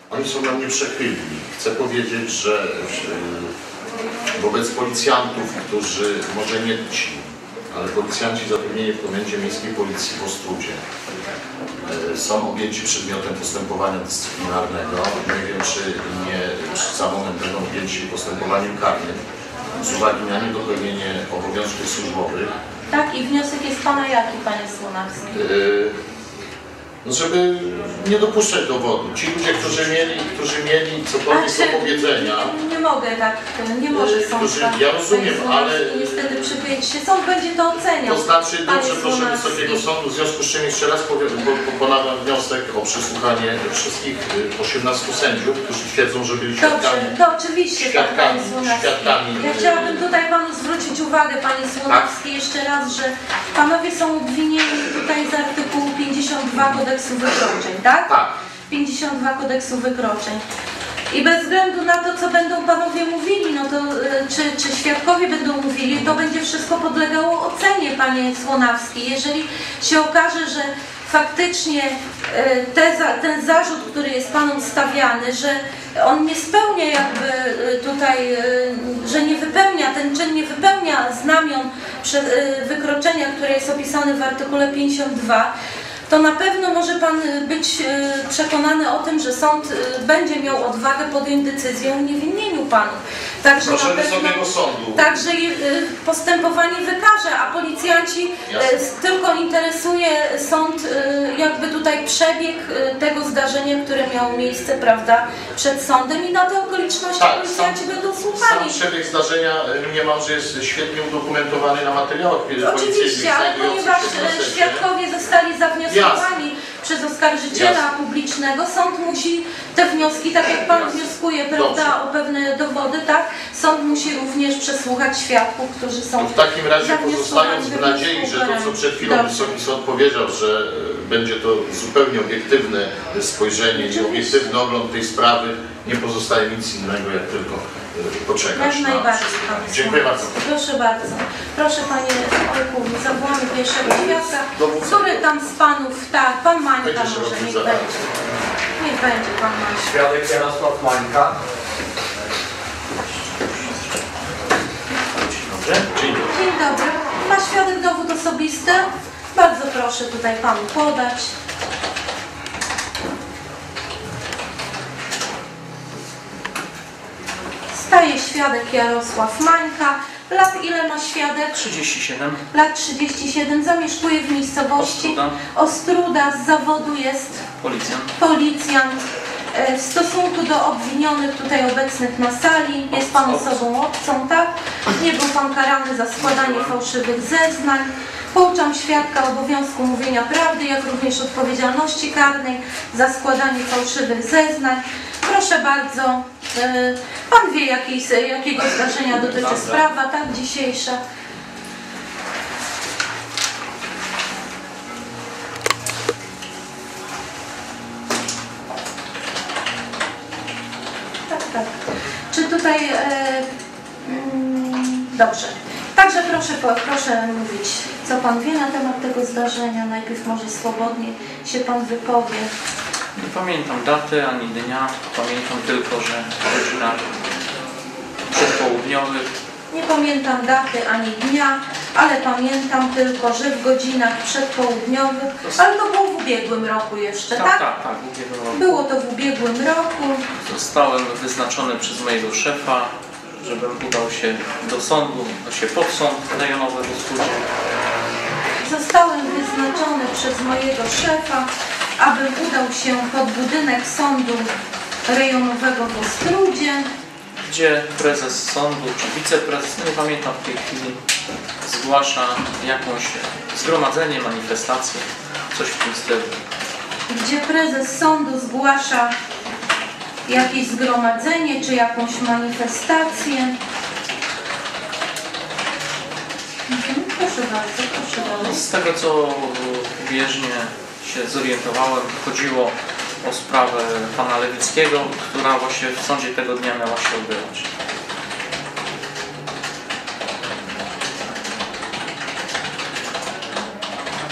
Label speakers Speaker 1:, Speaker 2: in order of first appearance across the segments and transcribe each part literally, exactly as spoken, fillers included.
Speaker 1: Oni są nam nieprzychylni. Chcę powiedzieć, że wobec policjantów, którzy, może nie ci, ale policjanci zatrudnieni w Komendzie Miejskiej Policji w Ostródzie są objęci przedmiotem postępowania dyscyplinarnego. Nie wiem, czy nie czy za moment będą objęci postępowaniem karnym z uwagi na niedopełnienie obowiązków służbowych.
Speaker 2: Tak, i wniosek jest Pana jaki, Panie Słonawski?
Speaker 1: Yy, no żeby nie dopuszczać dowodu. Ci ludzie, którzy mieli, którzy mieli cokolwiek do powiedzenia.
Speaker 2: Nie, nie mogę tak, nie może sąd.
Speaker 1: Którzy, ja rozumiem, ale
Speaker 2: niestety przybyć się. Sąd będzie to oceniał.
Speaker 1: To znaczy, dobrze, proszę Wysokiego Sądu, w związku z czym jeszcze raz ponawiam wniosek o przesłuchanie wszystkich osiemnastu sędziów, którzy twierdzą, że byli świadkami.
Speaker 2: Dobrze, to oczywiście,
Speaker 1: świadkami,
Speaker 2: Panie
Speaker 1: świadkami.
Speaker 2: Ja chciałabym tutaj Panu zwrócić uwagę, Panie Słonawski, tak? Jeszcze raz, że Panowie są obwinieni tutaj z artykułu pięćdziesiąt dwa Kodeksu Wykroczeń, tak?
Speaker 1: Tak.
Speaker 2: pięćdziesiąt dwa Kodeksu Wykroczeń. I bez względu na to, co będą Panowie mówili, no to czy, czy świadkowie będą mówili, to będzie wszystko podlegało ocenie, Panie Słonawski. Jeżeli się okaże, że faktycznie te, ten zarzut, który jest Panom stawiany, że on nie spełnia jakby tutaj, że nie wypełnia, ten czyn nie wypełnia znamion wykroczenia, które jest opisane w artykule pięćdziesiąt dwa, to na pewno może Pan być przekonany o tym, że sąd będzie miał odwagę podjąć decyzję o uniewinnieniu Panów. Także
Speaker 1: Proszę
Speaker 2: na pewno,
Speaker 1: Wysokiego Sądu.
Speaker 2: Także postępowanie wykaże, a policjanci Jasne. tylko interesuje sąd jakby tutaj przebieg tego zdarzenia, które miało miejsce, prawda, przed sądem i na te okoliczności tak, policjanci sam, będą słuchani.
Speaker 1: Sam przebieg zdarzenia mniemam, że jest świetnie udokumentowany na materiałach
Speaker 2: Oczywiście, ale ponieważ świadkowie zostali zawnioskowani przez oskarżyciela Jasne. publicznego, sąd musi te wnioski, tak jak Pan Jasne. wnioskuje, prawda, Dobrze. o pewne dowody, tak, sąd musi również przesłuchać świadków, którzy są
Speaker 1: to w takim razie pozostając w nadziei, że to, co przed chwilą Dobrze. Wysoki Sąd powiedział, że będzie to zupełnie obiektywne spojrzenie i obiektywny ogląd tej sprawy, nie pozostaje nic innego, jak tylko poczekać.
Speaker 2: Jak najbardziej.
Speaker 1: Na... Dziękuję bardzo.
Speaker 2: Proszę bardzo. Proszę Panie Olku, zawołamy pierwszego świadka. Który tam z Panów, tak, Pan Mańka może, niech będzie. Niech będzie Pan Mańka.
Speaker 3: Świadek Jarosław Mańka.
Speaker 1: Dzień dobry.
Speaker 2: Dzień dobry. Ma świadek dowód osobisty? Bardzo proszę tutaj Panu podać. Staje świadek Jarosław Mańka. Lat ile ma świadek?
Speaker 4: trzydzieści siedem.
Speaker 2: Lat trzydzieści siedem. Zamieszkuje w miejscowości
Speaker 4: Ostruda.
Speaker 2: Ostruda. Z zawodu jest
Speaker 4: Policjant.
Speaker 2: Policjant. W stosunku do obwinionych tutaj obecnych na sali jest Pan osobą obcą, tak? Nie był Pan karany za składanie fałszywych zeznań. Pouczam świadka obowiązku mówienia prawdy, jak również odpowiedzialności karnej za składanie fałszywych zeznań. Proszę bardzo, Pan wie, jakiej, jakiego zdarzenia dotyczy sprawa, tak, dzisiejsza. Tak, tak. Czy tutaj... E, mm, dobrze. Także proszę, proszę mówić, co Pan wie na temat tego zdarzenia. Najpierw może swobodnie się Pan wypowie.
Speaker 4: Nie pamiętam daty ani dnia, pamiętam tylko, że w godzinach przedpołudniowych.
Speaker 2: Nie pamiętam daty ani dnia, ale pamiętam tylko, że w godzinach przedpołudniowych, ale to było w ubiegłym roku jeszcze, tak?
Speaker 4: Tak, tak, tak, w ubiegłym roku.
Speaker 2: Było to w ubiegłym roku.
Speaker 4: Zostałem wyznaczony przez mojego szefa, żebym udał się do sądu, do się pod sąd rejonowy w Ostrudzie.
Speaker 2: Zostałem wyznaczony przez mojego szefa, abym udał się pod budynek sądu rejonowego w Ostrudzie,
Speaker 4: gdzie prezes sądu, czy wiceprezes, nie pamiętam w tej chwili, zgłasza jakąś zgromadzenie, manifestację, coś w tym stylu.
Speaker 2: Gdzie prezes sądu zgłasza jakieś zgromadzenie, czy jakąś manifestację. Mhm, proszę bardzo, proszę bardzo.
Speaker 4: Z tego, co bieżnie się zorientowałem, chodziło o sprawę pana Lewickiego, która właśnie w sądzie tego dnia miała się odbywać.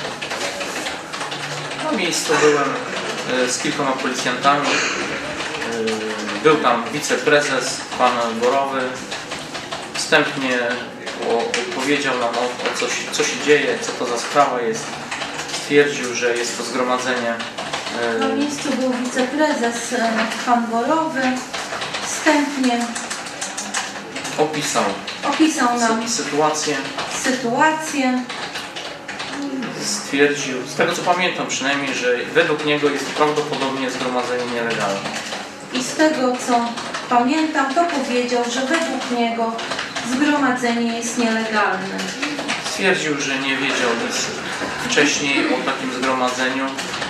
Speaker 4: Na miejscu byłem z kilkoma policjantami. Był tam wiceprezes, pan Borowy. Wstępnie powiedział nam o, o co, się, co się dzieje, co to za sprawa jest. Stwierdził, że jest to zgromadzenie.
Speaker 2: Na miejscu był wiceprezes pan Borowy. Wstępnie
Speaker 4: Opisał,
Speaker 2: opisał nam
Speaker 4: sytuację.
Speaker 2: sytuację.
Speaker 4: Stwierdził, z tego co pamiętam przynajmniej, że według niego jest prawdopodobnie zgromadzenie nielegalne.
Speaker 2: I z tego co pamiętam, to powiedział, że według niego zgromadzenie jest nielegalne.
Speaker 4: Stwierdził, że nie wiedział nic wcześniej o takim zgromadzeniu.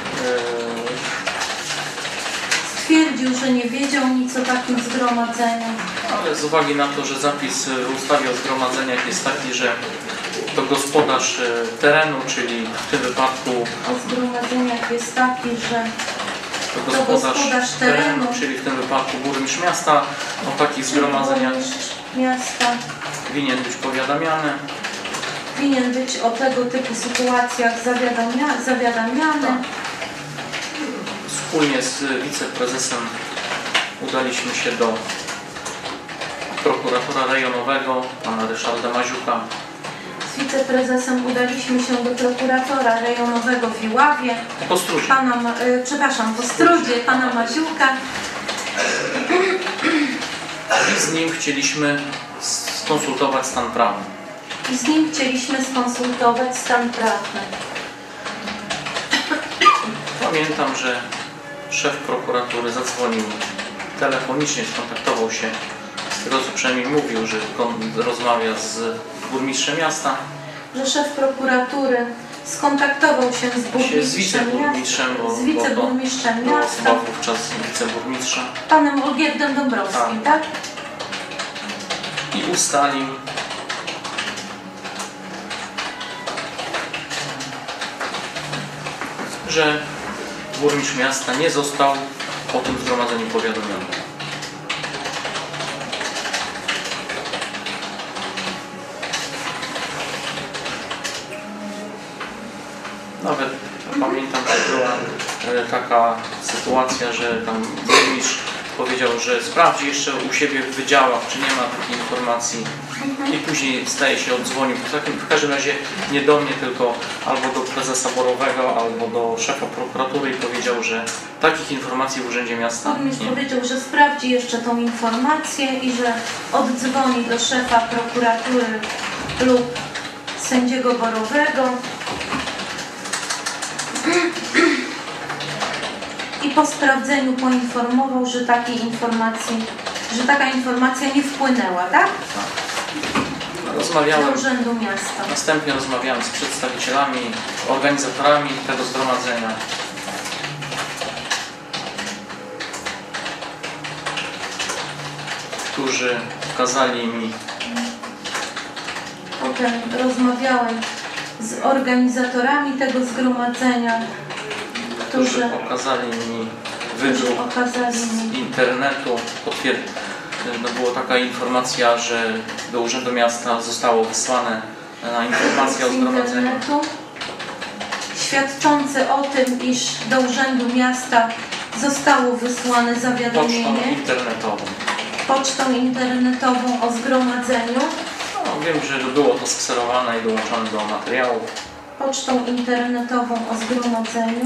Speaker 2: Stwierdził, że nie wiedział nic o takim zgromadzeniu.
Speaker 4: Ale z uwagi na to, że zapis w ustawie o zgromadzeniach jest taki, że to gospodarz terenu, czyli w tym wypadku
Speaker 2: O zgromadzeniach jest taki, że
Speaker 4: to
Speaker 2: to
Speaker 4: gospodarz,
Speaker 2: gospodarz
Speaker 4: terenu,
Speaker 2: terenu,
Speaker 4: czyli w tym wypadku burmistrz miasta, o takich zgromadzeniach
Speaker 2: burmistrz miasta
Speaker 4: winien być powiadamiany.
Speaker 2: winien być o tego typu sytuacjach zawiadamia, zawiadamiany.
Speaker 4: Wspólnie z wiceprezesem udaliśmy się do prokuratora rejonowego, pana Ryszarda Maziuka.
Speaker 2: Z wiceprezesem udaliśmy się do prokuratora rejonowego w Iławie,
Speaker 4: Po Strudzie.
Speaker 2: pana, Ma- y, przepraszam, po Strudzie, pana Maziuka.
Speaker 4: I z nim chcieliśmy skonsultować stan prawny.
Speaker 2: I z nim chcieliśmy skonsultować stan prawny.
Speaker 4: Pamiętam, że szef prokuratury zadzwonił telefonicznie, skontaktował się, z tego co przynajmniej mówił, że rozmawia z burmistrzem miasta,
Speaker 2: Że szef prokuratury skontaktował się z
Speaker 4: się
Speaker 2: burmistrzem
Speaker 4: z wiceburmistrzem,
Speaker 2: miasta,
Speaker 4: bo,
Speaker 2: z wiceburmistrzem
Speaker 4: bo to
Speaker 2: miasta,
Speaker 4: chyba wówczas wiceburmistrza,
Speaker 2: panem Olgierdem Dąbrowskim, tak?
Speaker 4: i ustalił, że burmistrz miasta nie został o tym zgromadzeniu powiadomiony. Nawet pamiętam, że była e, taka sytuacja, że tam burmistrz powiedział, że sprawdzi jeszcze u siebie w wydziałach, czy nie ma takiej informacji. I później staje się oddzwonił. W, takim, w każdym razie nie do mnie, tylko albo do prezesa Borowego, albo do szefa prokuratury i powiedział, że takich informacji w Urzędzie Miasta
Speaker 2: Burmistrz
Speaker 4: nie ma.
Speaker 2: powiedział, że sprawdzi jeszcze tą informację i że oddzwoni do szefa prokuratury lub sędziego Borowego. I po sprawdzeniu poinformował, że takiej informacji, że taka informacja nie wpłynęła, tak? Do
Speaker 4: Rozmawiałem,
Speaker 2: Urzędu Miasta.
Speaker 4: następnie rozmawiałem z przedstawicielami, organizatorami tego zgromadzenia. Którzy kazali mi
Speaker 2: Potem rozmawiałem z organizatorami tego zgromadzenia,
Speaker 4: którzy
Speaker 2: którzy,
Speaker 4: okazali mi
Speaker 2: którzy
Speaker 4: wydruk
Speaker 2: okazali
Speaker 4: z
Speaker 2: mi
Speaker 4: internetu. Potwierd... No była taka informacja, że do Urzędu Miasta zostało wysłane na informację o
Speaker 2: z
Speaker 4: zgromadzeniu.
Speaker 2: internetu świadczące o tym, iż do Urzędu Miasta zostało wysłane
Speaker 4: Pocztą
Speaker 2: zawiadomienie
Speaker 4: internetową.
Speaker 2: pocztą internetową o zgromadzeniu,
Speaker 4: No, wiem, że było to skserowane i dołączone do materiału.
Speaker 2: pocztą internetową o zgromadzeniu.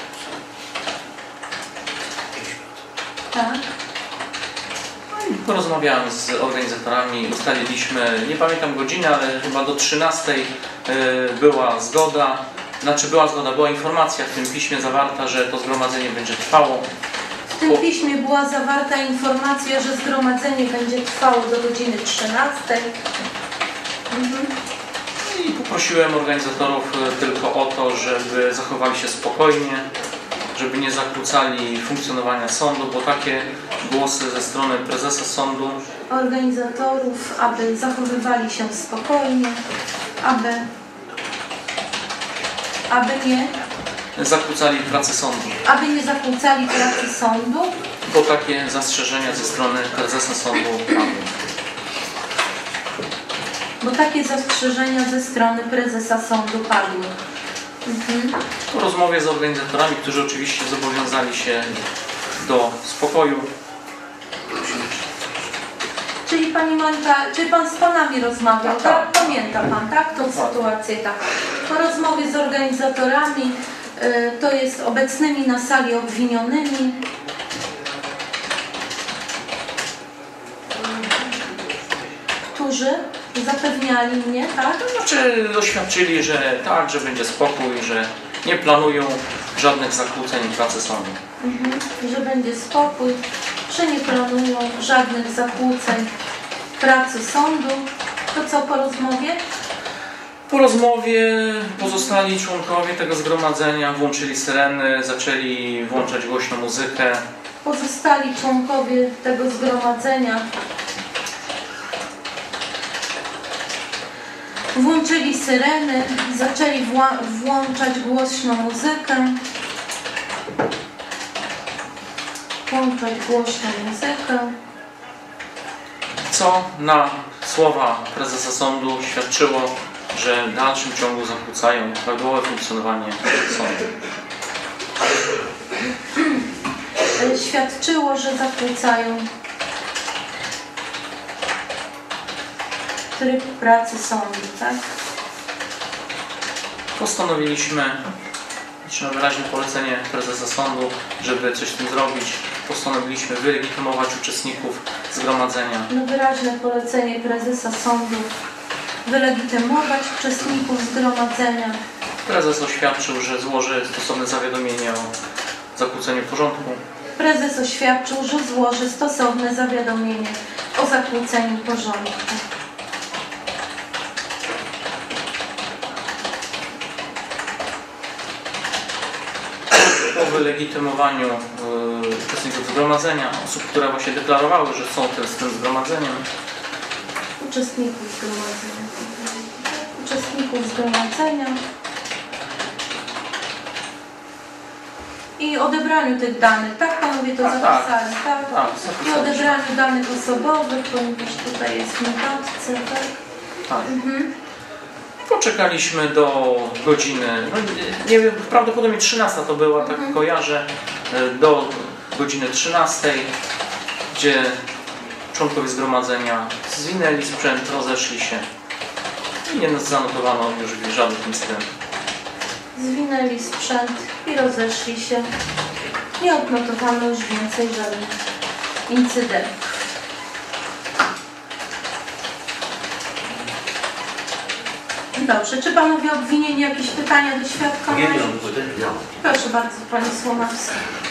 Speaker 2: Tak.
Speaker 4: Porozmawiałem z organizatorami, ustaliliśmy, nie pamiętam godziny, ale chyba do trzynastej y, była zgoda, znaczy była zgoda, była informacja w tym piśmie zawarta, że to zgromadzenie będzie trwało.
Speaker 2: W tym piśmie była zawarta informacja, że zgromadzenie będzie trwało do godziny trzynastej. Mhm.
Speaker 4: I poprosiłem organizatorów y, tylko o to, żeby zachowali się spokojnie, żeby nie zakłócali funkcjonowania sądu, bo takie głosy ze strony prezesa sądu
Speaker 2: Organizatorów, aby zachowywali się spokojnie, aby, aby nie,
Speaker 4: zakłócali pracę sądu.
Speaker 2: aby nie zakłócali pracy sądu,
Speaker 4: Bo takie zastrzeżenia ze strony prezesa sądu padły.
Speaker 2: bo takie zastrzeżenia ze strony prezesa sądu padły. Mhm.
Speaker 4: Po rozmowie z organizatorami, którzy oczywiście zobowiązali się do spokoju,
Speaker 2: Czyli Pani Monika, czy Pan z Panami rozmawiał, tak? Pamięta Pan, tak? Tą sytuację, tak. Po rozmowie z organizatorami, y, to jest obecnymi na sali obwinionymi. Którzy zapewniali mnie, tak?
Speaker 4: To znaczy oświadczyli, że tak, że będzie spokój, że nie planują żadnych zakłóceń pracy sądu.
Speaker 2: Mhm. Że będzie spokój, że nie planują żadnych zakłóceń pracy sądu. To co po rozmowie?
Speaker 4: Po rozmowie pozostali członkowie tego zgromadzenia włączyli syreny, zaczęli włączać głośno muzykę.
Speaker 2: Pozostali członkowie tego zgromadzenia włączyli syreny, zaczęli włączać głośno muzykę. Włączać głośno muzykę.
Speaker 4: Co na słowa prezesa sądu świadczyło, że w dalszym ciągu zakłócają prawidłowe funkcjonowanie sądu.
Speaker 2: Świadczyło, że zakłócają tryb pracy sądu, tak?
Speaker 4: Postanowiliśmy, na wyraźne polecenie prezesa sądu, żeby coś z tym zrobić, postanowiliśmy wylegitymować uczestników zgromadzenia.
Speaker 2: Na wyraźne polecenie prezesa sądu wylegitymować uczestników zgromadzenia.
Speaker 4: Prezes oświadczył, że złoży stosowne zawiadomienie o zakłóceniu porządku.
Speaker 2: Prezes oświadczył, że złoży stosowne zawiadomienie o zakłóceniu porządku.
Speaker 4: Po wylegitymowaniu yy, uczestników zgromadzenia, osób, które właśnie deklarowały, że są te, z tym zgromadzeniem,
Speaker 2: Uczestników zgromadzenia. Uczestników zgromadzenia. I odebraniu tych danych, tak Panowie to
Speaker 4: tak,
Speaker 2: zapisali, tak?
Speaker 4: tak,
Speaker 2: I odebraniu danych osobowych, ponieważ tutaj jest w notatce, tak?
Speaker 4: tak.
Speaker 2: Mhm.
Speaker 4: Poczekaliśmy do godziny, no nie, nie wiem, prawdopodobnie trzynasta to była, tak
Speaker 2: Mhm.
Speaker 4: kojarzę, do godziny trzynastej, gdzie członkowie zgromadzenia zwinęli sprzęt, rozeszli się i nie zanotowano już żadnych incydentów.
Speaker 2: Zwinęli sprzęt i rozeszli się. Nie odnotowano już więcej żadnych incydentów. Dobrze, czy Panowie obwinieni jakieś pytania do świadka mają? Proszę bardzo, Pani Słonawska.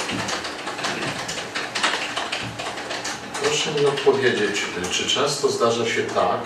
Speaker 1: Proszę mi odpowiedzieć, czy często zdarza się tak,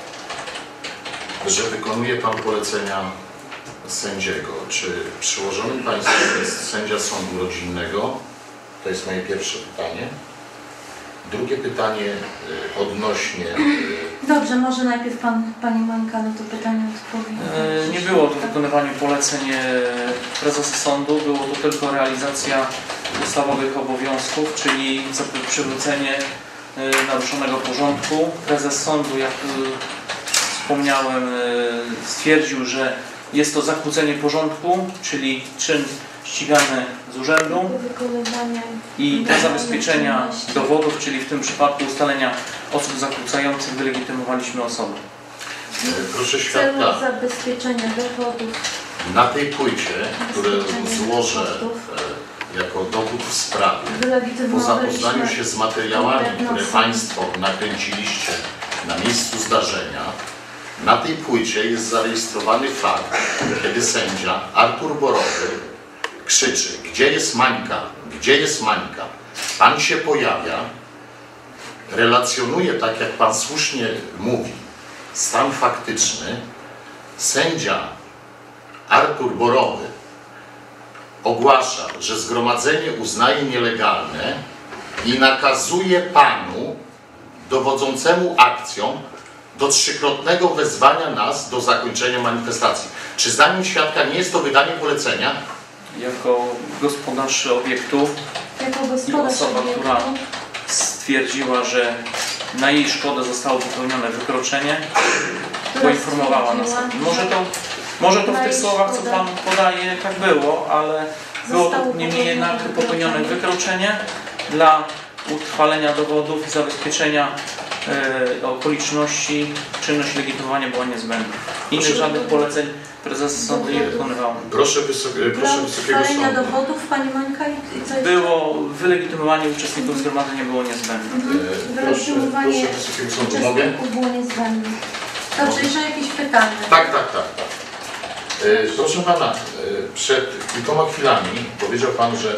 Speaker 1: że wykonuje Pan polecenia sędziego? Czy przyłożonym Państwem jest sędzia sądu rodzinnego? To jest moje pierwsze pytanie. Drugie pytanie y, odnośnie... Y,
Speaker 2: Dobrze, może najpierw Pan, Pani Monika na to pytanie odpowie.
Speaker 4: E, Nie było to wykonywanie poleceń prezesa sądu, było to tylko realizacja ustawowych obowiązków, czyli zapewne przywrócenie e, naruszonego porządku. Prezes sądu, jak e, wspomniałem, e, stwierdził, że jest to zakłócenie porządku, czyli czyn ścigany z urzędu i dla zabezpieczenia dowodów, czyli w tym przypadku ustalenia osób zakłócających, wylegitymowaliśmy osoby.
Speaker 1: proszę
Speaker 2: W celu
Speaker 1: świadka,
Speaker 2: zabezpieczenia dowodów.
Speaker 1: na tej płycie, które złożę e, jako dowód w sprawie, po zapoznaniu się z materiałami, które Państwo nakręciliście na miejscu zdarzenia, na tej płycie jest zarejestrowany fakt, kiedy sędzia Artur Borowy krzyczy: gdzie jest Mańka? Gdzie jest Mańka? Pan się pojawia, relacjonuje, tak jak Pan słusznie mówi, stan faktyczny. Sędzia Artur Borowy ogłasza, że zgromadzenie uznaje nielegalne i nakazuje Panu, dowodzącemu akcją, do trzykrotnego wezwania nas do zakończenia manifestacji. Czy zdaniem świadka nie jest to wydanie polecenia?
Speaker 4: Jako gospodarz obiektu
Speaker 2: Jako
Speaker 4: i
Speaker 2: gospodarz
Speaker 4: osoba,
Speaker 2: obiektu.
Speaker 4: która stwierdziła, że na jej szkodę zostało popełnione wykroczenie,
Speaker 2: Która
Speaker 4: poinformowała nas.
Speaker 2: stwierdziła,
Speaker 4: Może
Speaker 2: że
Speaker 4: to, może to w
Speaker 2: na
Speaker 4: tych
Speaker 2: jej
Speaker 4: słowach, co
Speaker 2: szkodę
Speaker 4: Pan podaje, tak było, ale było to
Speaker 2: zostało
Speaker 4: niemniej jednak
Speaker 2: popełnione
Speaker 4: popełnione
Speaker 2: wykroczenie.
Speaker 4: wykroczenie dla utrwalenia dowodów i zabezpieczenia e, okoliczności czynność legitymowania była niezbędna. Innych żadnych poleceń prezes sądu nie wykonywał.
Speaker 1: Proszę, wysoki, proszę
Speaker 2: Dla
Speaker 1: Wysokiego
Speaker 2: ustalenia
Speaker 1: Sądu.
Speaker 2: dowodów, Pani Monika, i co jeszcze?
Speaker 4: Było wylegitymowanie uczestników zgromadzenia było niezbędne.
Speaker 1: E, Proszę,
Speaker 2: Wylegitymowanie
Speaker 1: proszę Wysokiego Sądu, mogę?
Speaker 2: uczestników było niezbędne. Dobrze, jeszcze jakieś pytanie?
Speaker 1: Tak, tak, tak. tak. E, proszę Pana, e, przed kilkoma chwilami powiedział Pan, że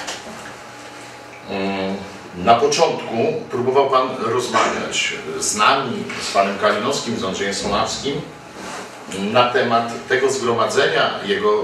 Speaker 1: mm, na początku próbował Pan rozmawiać z nami, z Panem Kalinowskim, z Andrzejem Słonawskim na temat tego zgromadzenia, jego,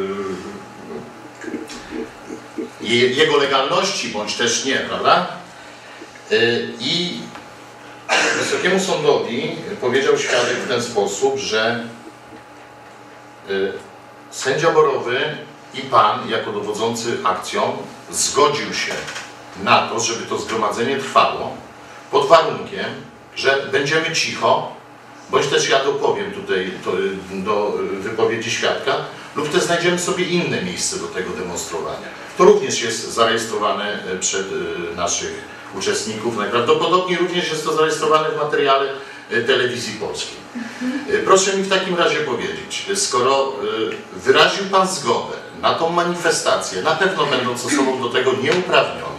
Speaker 1: yy, jego legalności, bądź też nie, prawda? Yy, I Wysokiemu Sądowi powiedział świadek w ten sposób, że yy, sędzia Borowy i Pan, jako dowodzący akcją, zgodził się na to, żeby to zgromadzenie trwało, pod warunkiem, że będziemy cicho, bądź też ja dopowiem tutaj to, do wypowiedzi świadka, lub też znajdziemy sobie inne miejsce do tego demonstrowania. To również jest zarejestrowane przed naszych uczestników. Najprawdopodobniej również jest to zarejestrowane w materiale Telewizji Polskiej. Proszę mi w takim razie powiedzieć, skoro wyraził Pan zgodę na tą manifestację, na pewno będąc osobą do tego nieuprawnioną,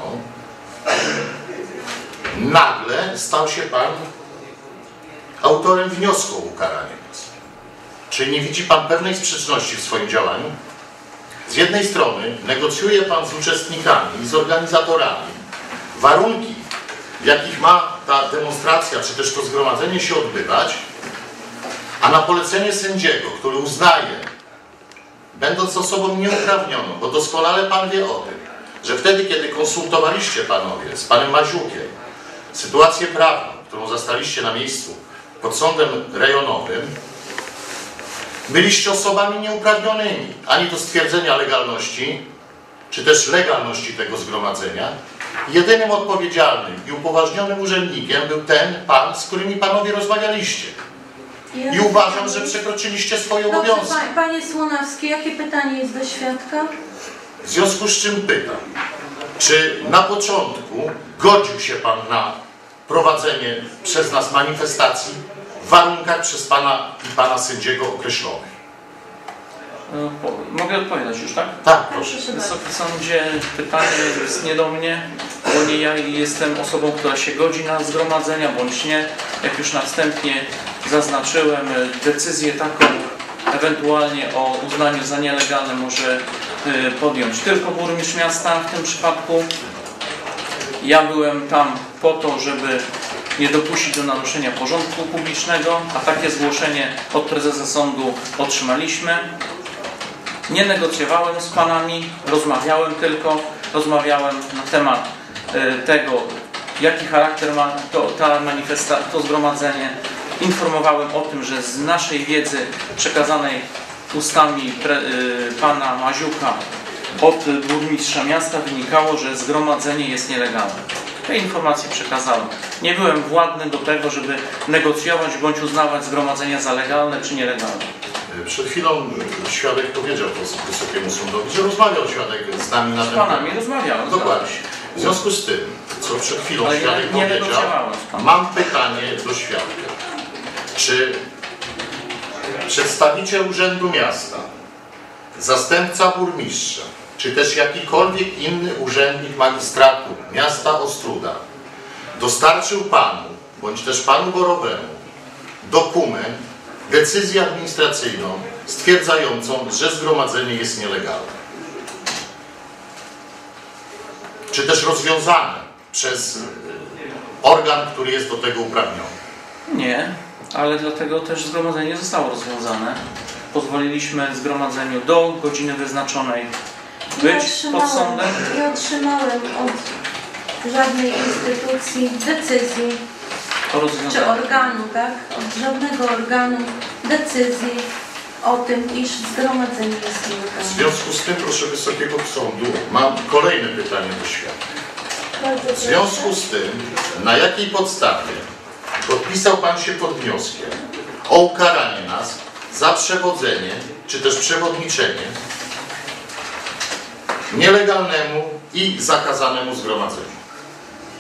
Speaker 1: nagle stał się Pan autorem wniosku o ukaranie nas. Czy nie widzi Pan pewnej sprzeczności w swoim działaniu? Z jednej strony negocjuje Pan z uczestnikami i z organizatorami warunki, w jakich ma ta demonstracja, czy też to zgromadzenie się odbywać, a na polecenie sędziego, który uznaje, będąc osobą nieuprawnioną, bo doskonale Pan wie o tym, że wtedy, kiedy konsultowaliście Panowie z Panem Maziukiem sytuację prawną, którą zastaliście na miejscu pod sądem rejonowym, byliście osobami nieuprawnionymi ani do stwierdzenia legalności, czy też legalności tego zgromadzenia. Jedynym odpowiedzialnym i upoważnionym urzędnikiem był ten Pan, z którymi Panowie rozmawialiście. I uważam, że przekroczyliście swoje
Speaker 2: Dobrze,
Speaker 1: obowiązki.
Speaker 2: pa, Panie Słonawski, jakie pytanie jest do świadka?
Speaker 1: W związku z czym pytam, czy na początku godził się Pan na prowadzenie przez nas manifestacji w warunkach przez Pana i Pana sędziego określonych?
Speaker 4: Mogę odpowiadać już, tak?
Speaker 1: Tak, proszę.
Speaker 4: Wysoki Sądzie, pytanie jest nie do mnie, bo nie ja jestem osobą, która się godzi na zgromadzenia, bądź nie. Jak już na wstępnie zaznaczyłem, decyzję taką ewentualnie o uznaniu za nielegalne może podjąć tylko burmistrz miasta w tym przypadku. Ja byłem tam po to, żeby nie dopuścić do naruszenia porządku publicznego, a takie zgłoszenie od prezesa sądu otrzymaliśmy. Nie negocjowałem z Panami, rozmawiałem tylko, rozmawiałem na temat tego, jaki charakter ma to, ta manifestacja, to zgromadzenie. Informowałem o tym, że z naszej wiedzy przekazanej ustami pre, Pana Maziuka od burmistrza miasta wynikało, że zgromadzenie jest nielegalne. Te informacje przekazałem. Nie byłem władny do tego, żeby negocjować bądź uznawać zgromadzenia za legalne czy nielegalne.
Speaker 1: Przed chwilą świadek powiedział to Wysokiemu Sądowi, że rozmawiał świadek z nami na ten temat.
Speaker 4: Z Panami rozmawiałem.
Speaker 1: Dokładnie. W związku z tym, co przed chwilą
Speaker 4: Ale
Speaker 1: świadek
Speaker 4: nie, nie
Speaker 1: powiedział, mam pytanie do świadka. Czy przedstawiciel Urzędu Miasta, zastępca burmistrza, czy też jakikolwiek inny urzędnik magistratu miasta Ostróda dostarczył Panu, bądź też Panu Borowemu dokument, decyzję administracyjną stwierdzającą, że zgromadzenie jest nielegalne? Czy też rozwiązane przez organ, który jest do tego uprawniony?
Speaker 4: Nie, ale dlatego też zgromadzenie zostało rozwiązane. Pozwoliliśmy zgromadzeniu do godziny wyznaczonej być pod sądem.
Speaker 2: Nie otrzymałem od żadnej instytucji decyzji, czy organu, tak? Od żadnego organu decyzji o tym, iż zgromadzenie jest nielegalne.
Speaker 1: W związku z tym, proszę Wysokiego Sądu, mam kolejne pytanie do świadka. W związku z tym, na jakiej podstawie podpisał Pan się pod wnioskiem o ukaranie nas za przewodzenie, czy też przewodniczenie nielegalnemu i zakazanemu zgromadzeniu?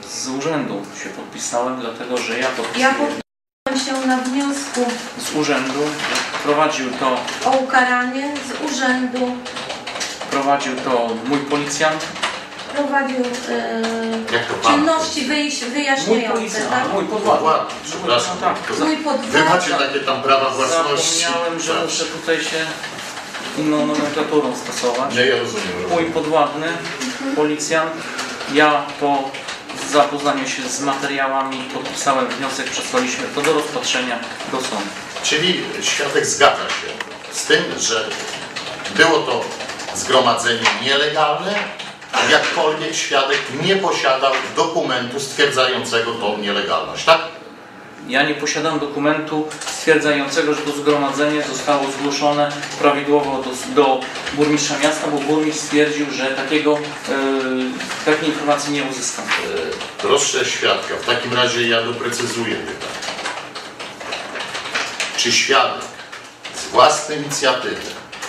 Speaker 4: z urzędu się podpisałem, dlatego że ja
Speaker 2: Ja
Speaker 4: podpisałem
Speaker 2: podpisałam się na wniosku
Speaker 4: z urzędu, prowadził to,
Speaker 2: o ukaranie z urzędu,
Speaker 4: prowadził to mój policjant.
Speaker 2: prowadził
Speaker 1: Jak to
Speaker 2: e,
Speaker 1: pan?
Speaker 2: czynności wyjaś-
Speaker 4: Mój
Speaker 2: wyjaśniające,
Speaker 4: policjant,
Speaker 2: tak?
Speaker 4: mój podwładny.
Speaker 1: Ładnie, przepraszam.
Speaker 4: Tak.
Speaker 1: To za-
Speaker 2: Mój
Speaker 1: Wy
Speaker 2: podwładny.
Speaker 1: macie takie tam prawa własności.
Speaker 4: Zapomniałem, że
Speaker 1: Tak.
Speaker 4: muszę tutaj się inną nomenklaturą stosować.
Speaker 1: Nie, ja rozumiem.
Speaker 4: Mój
Speaker 1: rozumiem.
Speaker 4: podwładny, policjant, ja po zapoznaniu się z materiałami podpisałem wniosek, przesłaliśmy to do rozpatrzenia do sądu.
Speaker 1: Czyli świadek zgadza się z tym, że było to zgromadzenie nielegalne, jakkolwiek świadek nie posiadał dokumentu stwierdzającego tą nielegalność, tak?
Speaker 4: Ja nie posiadam dokumentu stwierdzającego, że to zgromadzenie zostało zgłoszone prawidłowo do, do burmistrza miasta, bo burmistrz stwierdził, że takiego, yy, takiej informacji nie uzyskam.
Speaker 1: E, Proszę świadka, w takim razie ja doprecyzuję pytanie. Czy świadek z własnej inicjatywy,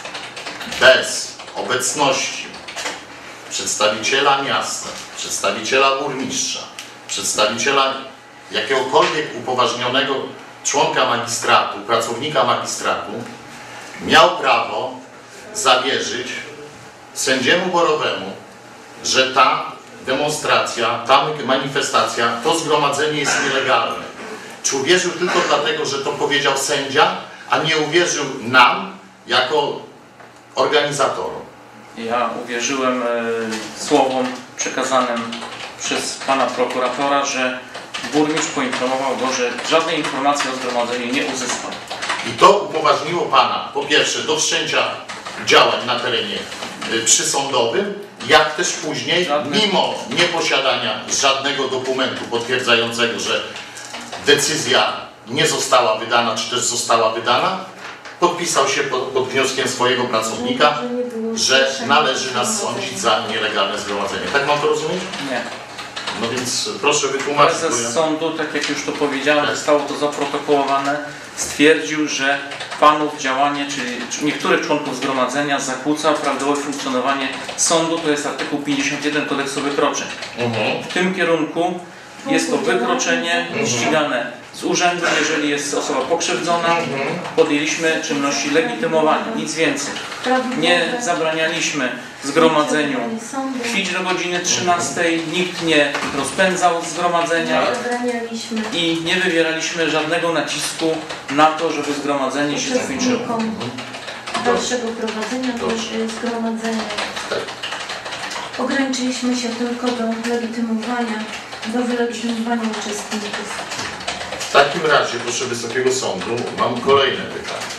Speaker 1: bez obecności przedstawiciela miasta, przedstawiciela burmistrza, przedstawiciela jakiegokolwiek upoważnionego członka magistratu, pracownika magistratu, miał prawo zawierzyć sędziemu Borowemu, że ta demonstracja, ta manifestacja, to zgromadzenie jest nielegalne? Czy uwierzył tylko dlatego, że to powiedział sędzia, a nie uwierzył nam jako organizatorom?
Speaker 4: Ja uwierzyłem y, słowom przekazanym przez pana prokuratora, że burmistrz poinformował go, że żadnej informacji o zgromadzeniu nie uzyskał.
Speaker 1: I to upoważniło pana, po pierwsze, do wszczęcia działań na terenie y, przysądowym, jak też później,
Speaker 4: Żadne.
Speaker 1: mimo nieposiadania żadnego dokumentu potwierdzającego, że decyzja nie została wydana, czy też została wydana, podpisał się pod, pod wnioskiem swojego pracownika, że należy nas sądzić za nielegalne zgromadzenie. Tak mam to rozumieć?
Speaker 4: Nie.
Speaker 1: No więc proszę wytłumaczyć. bo ja-
Speaker 4: Prezes sądu, tak jak już to powiedziałem,
Speaker 1: Tak.
Speaker 4: zostało to zaprotokołowane, stwierdził, że panów działanie, czyli niektórych członków zgromadzenia zakłóca prawidłowe funkcjonowanie sądu, to jest artykuł pięćdziesiąt jeden kodeksu wykroczeń.
Speaker 1: Mhm.
Speaker 4: W tym kierunku jest to wykroczenie ścigane z urzędu, jeżeli jest osoba pokrzywdzona, podjęliśmy czynności legitymowania, nic więcej. Nie zabranialiśmy zgromadzeniu kwić do godziny trzynastej, nikt nie rozpędzał zgromadzenia
Speaker 2: Zabranialiśmy
Speaker 4: i nie wywieraliśmy żadnego nacisku na to, żeby zgromadzenie się zakończyło.
Speaker 2: uczestnikom dalszego prowadzenia
Speaker 1: Dobrze.
Speaker 2: zgromadzenia.
Speaker 1: Tak.
Speaker 2: Ograniczyliśmy się tylko do legitymowania, do wylegitymowania uczestników.
Speaker 1: W takim razie, proszę Wysokiego Sądu, mam kolejne pytanie.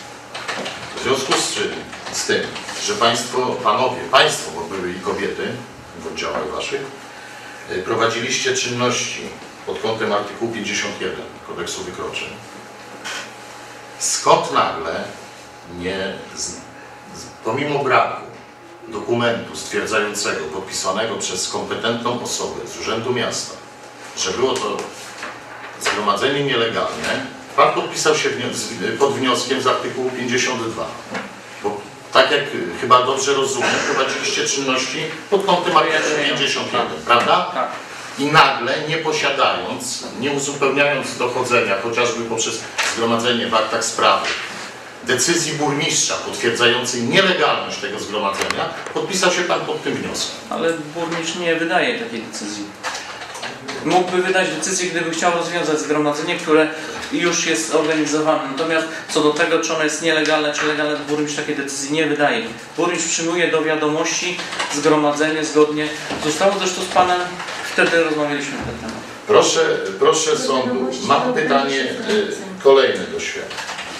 Speaker 1: W związku z czym, z tym, że Państwo, Panowie, Państwo, bo były i kobiety w oddziałach Waszych, y, prowadziliście czynności pod kątem artykułu pięćdziesiąt jeden Kodeksu Wykroczeń, skąd nagle nie, z, z, pomimo braku dokumentu stwierdzającego, podpisanego przez kompetentną osobę z Urzędu Miasta, że było to zgromadzenie nielegalne, Pan podpisał się wnios- pod wnioskiem z artykułu pięćdziesiąt dwa. Bo tak jak y, chyba dobrze rozumiem, prowadziliście czynności pod kątem artykułu pięćdziesiąt jeden, prawda?
Speaker 4: Tak.
Speaker 1: I nagle, nie posiadając, nie uzupełniając dochodzenia, chociażby poprzez zgromadzenie w aktach sprawy, decyzji burmistrza potwierdzającej nielegalność tego zgromadzenia, podpisał się Pan pod tym wnioskiem.
Speaker 4: Ale burmistrz nie wydaje takiej decyzji. Mógłby wydać decyzję, gdyby chciał rozwiązać zgromadzenie, które już jest zorganizowane. Natomiast co do tego, czy ono jest nielegalne, czy legalne, burmistrz takiej decyzji nie wydaje. Burmistrz przyjmuje do wiadomości zgromadzenie zgodnie. Zostało zresztą z Panem, wtedy rozmawialiśmy na ten temat.
Speaker 1: Proszę, proszę sądu, mam pytanie y, kolejne do świadka.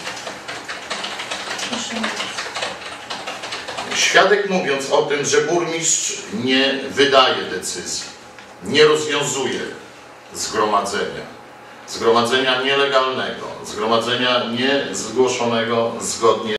Speaker 2: Proszę bardzo.
Speaker 1: Świadek, mówiąc o tym, że burmistrz nie wydaje decyzji, nie rozwiązuje zgromadzenia, zgromadzenia nielegalnego, zgromadzenia niezgłoszonego zgodnie